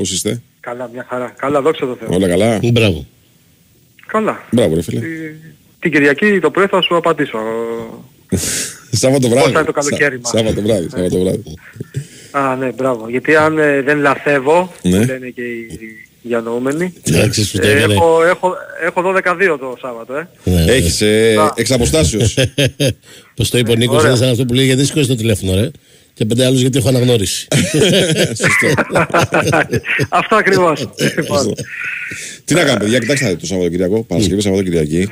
Πώς είστε? Καλά, μια χαρά. Καλά, δόξα τω Θεώ. Όλα καλά. Μπράβο. Καλά. Μπράβο ρε φίλε. Την Κυριακή το πρωί θα σου απαντήσω. Σάββατο βράδυ. Πώς θα είναι το καλοκαίρι μας. Σάββατο βράδυ. Α, ναι, μπράβο. Γιατί αν δεν λαθεύω, που λένε και οι διανοούμενοι, έχω 12-2 το Σάββατο, Έχεις εξ αποστάσεως. Πώς το είπε ο Νίκος, είναι σαν αυτό που λέει γιατί σηκώσεις το τηλέφωνο ρε. Και 5 άλλους γιατί έχω αναγνώριση. Σωστό. Αυτό ακριβώς. Τι να κάνουμε παιδιά, κοιτάξτε το Σαββατοκυριακό, Παρασκευή Σαββατοκυριακή.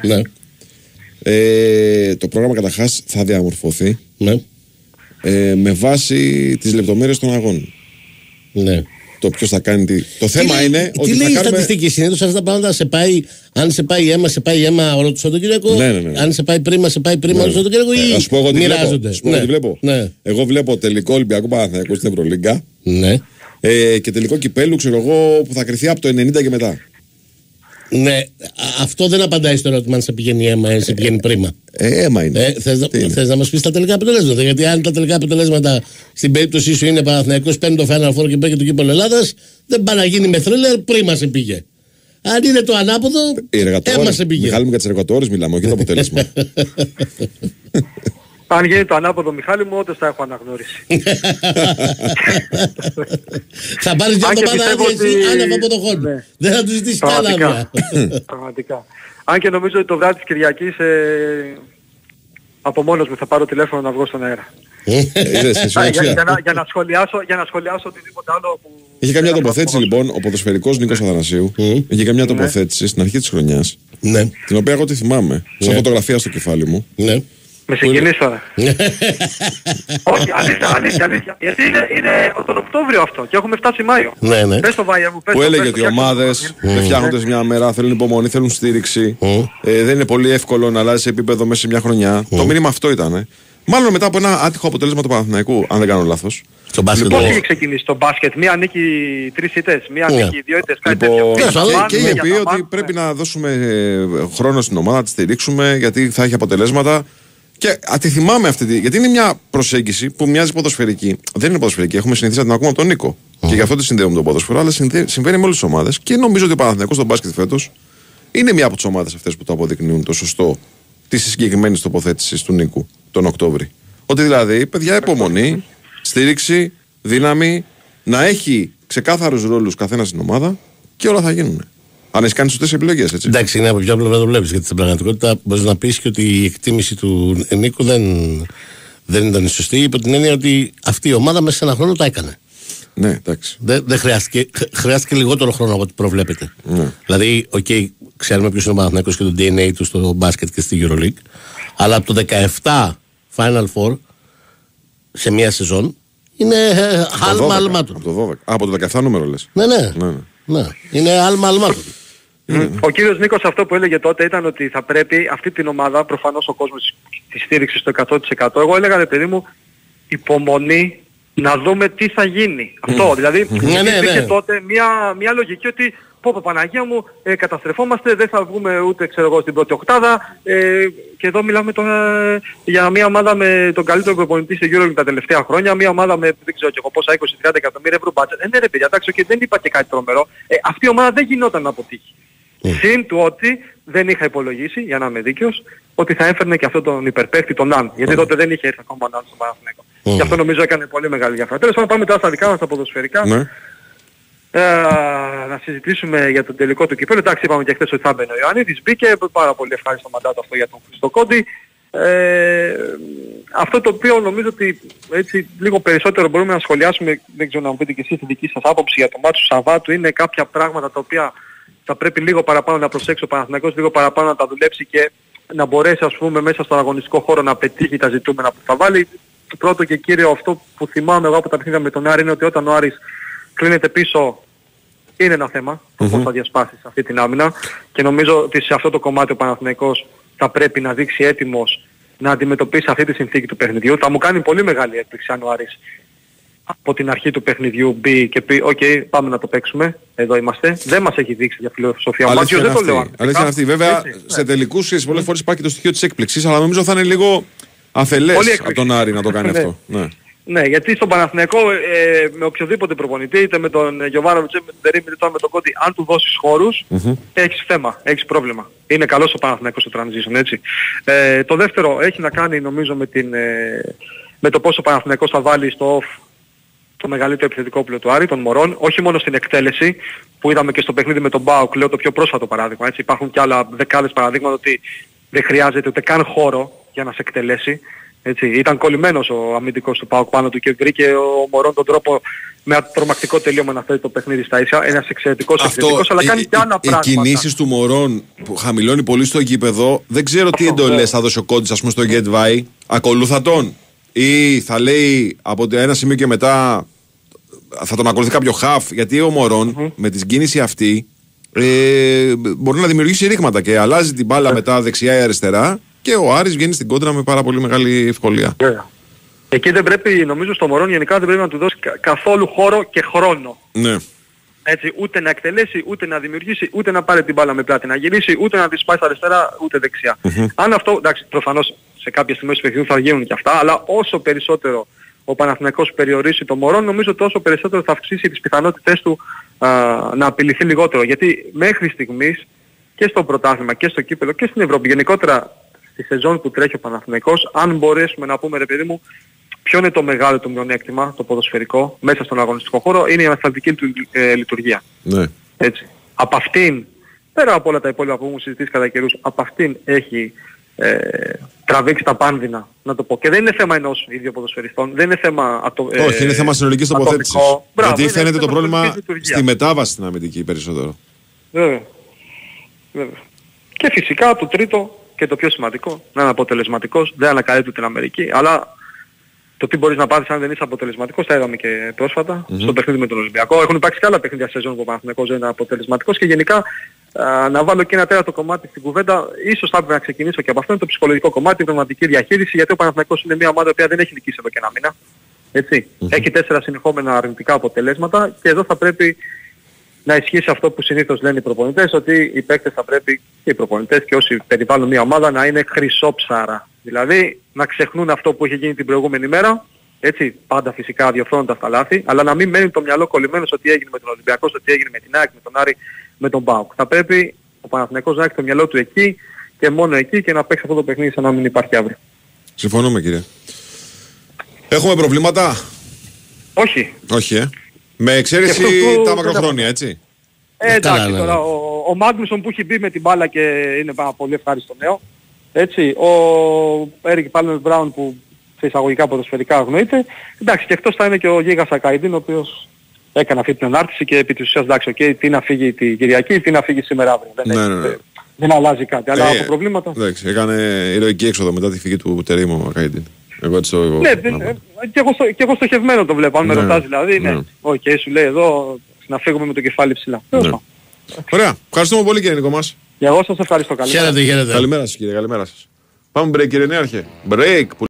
Το πρόγραμμα καταρχάς θα διαμορφωθεί με βάση τις λεπτομέρειες των αγώνων. Ναι. Το ποιος θα κάνει τι. Το θέμα είναι ότι. Τι λέει η στατιστική συνήθως αυτά τα πράγματα, αν σε πάει αίμα, σε πάει αίμα όλο το Σαββατοκύριακο. Ναι. Αν σε πάει πρίμα, σε πάει πρίμα όλο το Σαββατοκύριακο ή μοιράζονται. Βλέπω. Εγώ βλέπω τελικό Ολυμπιακό Παναθηναϊκό στην Ευρωλίγκα. Ναι. Και τελικό κυπέλου, ξέρω εγώ, που θα κρυθεί από το 90 και μετά. Ναι, αυτό δεν απαντάει στο ερώτημα αν σε πηγαίνει αίμα ή σε πηγαίνει πρίμα. Αίμα είναι. Θες να μας πεις τα τελικά αποτελέσματα? Γιατί αν τα τελικά αποτελέσματα στην περίπτωση σου είναι Παναθηναϊκός παίρνει το Final Four και παίρνει το κύπελλο Ελλάδας, δεν πάει να γίνει με θρίλερ, πρίμα σε πήγε. Αν είναι το ανάποδο, αίμα σε πήγε. Μιχάλη μου, για τις εργατόρες μιλάμε, όχι το αποτέλεσμα. Αν γίνει το ανάποδο, Μιχάλη μου, όντως θα έχω αναγνώριση. Θα πάρεις μια εβδομάδα άδεια άνευ από το χώρο. Δεν θα του ζητήσεις καν άδεια. Πραγματικά. Αν και νομίζω ότι το βράδυ της Κυριακής από μόνος μου θα πάρω τηλέφωνο να βγω στον αέρα. Για να σχολιάσω οτιδήποτε άλλο που... Είχε καμιά τοποθέτηση λοιπόν ο ποδοσφαιρικός Νίκος Αθανασίου. Είχε καμιά τοποθέτηση στην αρχή της χρονιάς. Την οποία εγώ τη θυμάμαι. Σαν φωτογραφία στο κεφάλι μου. Με συγκινείς τώρα. Όχι, αλήθεια. Γιατί είναι τον Οκτώβριο αυτό και έχουμε φτάσει Μάιο. Πες το Βάια μου, που έλεγε ότι οι ομάδες δεν φτιάχνονται σε μια μέρα, θέλουν υπομονή, θέλουν στήριξη. Δεν είναι πολύ εύκολο να αλλάζει επίπεδο μέσα σε μια χρονιά. Το μήνυμα αυτό ήταν. Μάλλον μετά από ένα άτυχο αποτέλεσμα του Παναθηναϊκού, αν δεν κάνω λάθος. Πώς είχε ξεκινήσει το μπάσκετ? Μία νίκη 3 ήττες, μία νίκη 2 ήττες, κάτι τέτοιο. Και είχε πει ότι πρέπει να δώσουμε χρόνο στην ομάδα, να τη στηρίξουμε, γιατί θα έχει αποτελέσματα. Και τη θυμάμαι αυτή, γιατί είναι μια προσέγγιση που μοιάζει ποδοσφαιρική. Δεν είναι ποδοσφαιρική, έχουμε συνηθίσει να την ακούμε από τον Νίκο. Και γι' αυτό τη συνδέουμε τον ποδοσφαιρό, αλλά συμβαίνει με όλες τις ομάδες. Και νομίζω ότι ο Παναθηναϊκός στο μπάσκετ φέτος είναι μια από τις ομάδες αυτές που το αποδεικνύουν το σωστό της συγκεκριμένης τοποθέτησης του Νίκου τον Οκτώβρη. Ότι δηλαδή, παιδιά, υπομονή, στήριξη, δύναμη, να έχει ξεκάθαρους ρόλους καθένα στην ομάδα και όλα θα γίνουν. Αν έχει κάνει σωστές επιλογές, έτσι. Εντάξει, είναι από ποια πλευρά το βλέπεις. Γιατί στην πραγματικότητα μπορείς να πεις και ότι η εκτίμηση του Νίκου δεν ήταν σωστή. Υπό την έννοια ότι αυτή η ομάδα μέσα σε ένα χρόνο τα έκανε. Ναι, εντάξει. Δεν χρειάστηκε λιγότερο χρόνο από ό,τι προβλέπετε. Δηλαδή, ξέρουμε ποιος είναι ο Παναθηναϊκός και το DNA του στο μπάσκετ και στη EuroLeague. Αλλά από το 17 Final Four σε μία σεζόν είναι άλμα του. Από το 17 νούμερο λες. Ναι. Είναι άλμα του. Ο κύριος Νίκος αυτό που έλεγε τότε ήταν ότι θα πρέπει αυτή την ομάδα, προφανώς ο κόσμος τη στήριξε στο 100%. Εγώ έλεγα, ρε παιδί μου, υπομονή να δούμε τι θα γίνει. Αυτό δηλαδή υπήρχε τότε μια λογική ότι πω Παναγία μου, καταστρεφόμαστε, δεν θα βγούμε ούτε ξέρω εγώ στην πρώτη οκτάδα και εδώ μιλάμε τώρα για μια ομάδα με τον καλύτερο προπονητή στη EuroLeague τα τελευταία χρόνια, μια ομάδα με δεν ξέρω και εγώ πόσα 20-30 εκατομμύρια ευρώ budget. Ναι ρε παιδιά, εντάξει, και δεν είπα και κάτι τρομερό. Αυτή η ομάδα δεν γινόταν να αποτύχει. Συν του ότι δεν είχα υπολογίσει, για να είμαι δίκαιος, ότι θα έφερνε και αυτό τον υπερπαίχτη, τον Ναν. Γιατί τότε δεν είχε έρθει ακόμα ο Ναν στο Παναθηναϊκό. Γι' αυτό νομίζω έκανε πολύ μεγάλη διαφορά. Τέλος πάντων, πάμε τώρα στα δικά μας τα ποδοσφαιρικά. Να συζητήσουμε για τον τελικό του κυπέλλου. Εντάξει, είπαμε και χθες ότι θα μπαίνει ο Ιωαννίδης. Μπήκε, πάρα πολύ ευχάριστο μαντάτο αυτό για τον Χριστοκόντη. Αυτό το οποίο νομίζω ότι έτσι λίγο περισσότερο μπορούμε να σχολιάσουμε, δεν ξέρω να μου πείτε και εσείς τη δική σας άποψη για το μάτσο του Σαββάτου, είναι κάποια πράγματα τα οποία θα πρέπει λίγο παραπάνω να προσέξει ο Παναθηναϊκός, λίγο παραπάνω να τα δουλέψει και να μπορέσει ας πούμε μέσα στον αγωνιστικό χώρο να πετύχει τα ζητούμενα που θα βάλει. Το πρώτο και κύριο αυτό που θυμάμαι εγώ από τα παιχνίδια με τον Άρη είναι ότι όταν ο Άρης κλείνεται πίσω είναι ένα θέμα το πώς θα διασπάσεις αυτή την άμυνα και νομίζω ότι σε αυτό το κομμάτι ο Παναθηναϊκός θα πρέπει να δείξει έτοιμος να αντιμετωπίσει αυτή τη συνθήκη του παιχνιδιού. Θα μου κάνει πολύ μεγάλη έκπληξη αν ο Άρης από την αρχή του παιχνιδιού μπει και πει «ΟΚ, πάμε να το παίξουμε, εδώ είμαστε». Δεν μας έχει δείξει για φιλοσοφία. Ο Μάτζιος δεν το λέω. Αλήθεια είναι αυτή. Βέβαια σε τελικούς πολλές φορές υπάρχει το στοιχείο της έκπληξης, αλλά νομίζω θα είναι λίγο αφελές από τον Άρη να το κάνει αυτό. Ναι, γιατί στον Παναθηναϊκό με οποιοδήποτε προπονητή, είτε με τον Γιωβάνοβιτς, είτε με τον Τερίμ, είτε με τον Κόντι, αν του δώσεις χώρους, έχεις θέμα, έχεις πρόβλημα. Είναι καλός ο Παναθηναϊκός στο transition, έτσι. Το δεύτερο έχει να κάνει νομίζω με το πόσο ο Παναθηναϊκός θα βάλει στο off το μεγαλύτερο επιθετικό πλοίο του Άρη, των Μωρών, όχι μόνο στην εκτέλεση, που είδαμε και στο παιχνίδι με τον ΠΑΟΚ, λέω το πιο πρόσφατο παράδειγμα, έτσι. Υπάρχουν και άλλα δεκάδες παραδείγματα ότι δεν χρειάζεται ούτε καν χώρο για να σε εκτελέσει. Έτσι, ήταν κολλημένος ο αμυντικός του ΠΑΟΚ πάνω του και βρήκε ο Μωρόν τον τρόπο με τρομακτικό τελείωμα να φέρει το παιχνίδι στα ίσια. Ένας εξαιρετικός επιθετικός, αλλά κάνει και άλλα πράγματα. Οι κινήσεις του Μωρόν που χαμηλώνει πολύ στο γήπεδο, δεν ξέρω τι εντολές θα δώσει ο Κόντης, ας πούμε, στο Get Vai. Ακολούθα τον ή θα λέει από ένα σημείο και μετά θα τον ακολουθεί κάποιο χαφ, γιατί ο Μωρόν με την κίνηση αυτή μπορεί να δημιουργήσει ρήγματα και αλλάζει την μπάλα μετά δεξιά ή αριστερά. Και ο Άρης βγαίνει στην κόντρα με πάρα πολύ μεγάλη ευκολία. Εκεί δεν πρέπει, νομίζω στο Μωρόν γενικά δεν πρέπει να του δώσει καθόλου χώρο και χρόνο. Ναι. Έτσι, ούτε να εκτελέσει, ούτε να δημιουργήσει, ούτε να πάρει την μπάλα με πλάτη να γυρίσει, ούτε να τη σπάει στα αριστερά, ούτε δεξιά. Αν αυτό, εντάξει, προφανώς σε κάποιες στιγμές του παιχνιδιού θα γίνουν και αυτά, αλλά όσο περισσότερο ο Παναθηναϊκός περιορίσει το Μωρόν, νομίζω τόσο περισσότερο θα αυξήσει τις πιθανότητες του να απειληθεί λιγότερο. Γιατί μέχρι στιγμής και στο πρωτάθλημα και στο κύπελλο και στην Ευρώπη γενικότερα, στη σεζόν που τρέχει ο Παναθηναϊκός, αν μπορέσουμε να πούμε, ρε παιδί μου, ποιο είναι το μεγάλο του μειονέκτημα, το ποδοσφαιρικό, μέσα στον αγωνιστικό χώρο, είναι η ανασταλτική του λειτουργία. Ναι. Έτσι. Από αυτήν, πέρα από όλα τα υπόλοιπα που έχουμε συζητήσει κατά καιρούς, από αυτήν έχει τραβήξει τα πάνδυνα, να το πω. Και δεν είναι θέμα ενός ίδιου ποδοσφαιριστών, δεν είναι θέμα όχι, είναι θέμα συνολικής τοποθέτησης. Γιατί φαίνεται το πρόβλημα στη μετάβαση στην αμυντική περισσότερο. Βέβαια. Και φυσικά το τρίτο και το πιο σημαντικό, να είναι αποτελεσματικός, δεν ανακαλύπτει την Αμερική, αλλά το τι μπορείς να πάθεις αν δεν είσαι αποτελεσματικός, τα είδαμε και πρόσφατα στο παιχνίδι με τον Ολυμπιακό. Έχουν υπάρξει και άλλα παιχνίδια σεζόν που ο Παναθηναϊκός δεν είναι αποτελεσματικός και γενικά να βάλω και ένα τέταρτο κομμάτι στην κουβέντα, ίσως θα έπρεπε να ξεκινήσω και από αυτό, είναι το ψυχολογικό κομμάτι, η πνευματική διαχείριση, γιατί ο Παναθηναϊκός είναι μια ομάδα που δεν έχει νικήσει εδώ και ένα μήνα. Έτσι. Έχει 4 συνεχόμενα αρνητικά αποτελέσματα και εδώ θα πρέπει να ισχύσει αυτό που συνήθως λένε οι προπονητές, ότι οι παίκτες θα πρέπει και οι προπονητές και όσοι περιβάλλουν μια ομάδα να είναι χρυσόψαρα. Δηλαδή να ξεχνούν αυτό που είχε γίνει την προηγούμενη μέρα, έτσι, πάντα φυσικά διορθώνοντας τα λάθη, αλλά να μην μένει το μυαλό κολλημένο στο τι έγινε με τον Ολυμπιακό, στο τι έγινε με την ΑΕΚ, με τον Άρη, με τον ΠΑΟΚ. Θα πρέπει ο Παναθηναϊκός να έχει το μυαλό του εκεί και μόνο εκεί και να παίξει αυτό το παιχνίδι σαν να μην υπάρχει αύριο. Συμφωνούμε, κύριε. Έχουμε προβλήματα? Όχι. Όχι, με εξαίρεση τα μακροχρόνια, έτσι. Εντάξει, τώρα ο Μάγνουσον που έχει μπει με την μπάλα και είναι πάρα πολύ ευχάριστο νέο. Έτσι, ο Έρικ Πάλμερ Μπράουν που σε εισαγωγικά ποδοσφαιρικά αγνοείται. Εντάξει, και εκτός θα είναι και ο Γίγας Σακαϊντίν, ο οποίος έκανε αυτή την ανάρτηση και επί της ουσίας, εντάξει, okay, τι να φύγει την Κυριακή, τι να φύγει σήμερα αύριο. Δεν αλλάζει κάτι, αλλά από προβλήματα. Εντάξει, έκανε ηρωική έξοδο μετά τη φυγή του Τερίμ ο Σακαϊντίν. Ναι, και εγώ στοχευμένο το βλέπω, αν με ρωτάς δηλαδή. Ναι, οκ, σου λέει εδώ να φύγουμε με το κεφάλι ψηλά. Ωραία, ευχαριστούμε πολύ κύριε Νίκο μας. Και εγώ σας ευχαριστώ. Χαίρετε. Καλημέρα σας κύριε, καλημέρα σας. Πάμε break κύριε Νέαρχε. Break.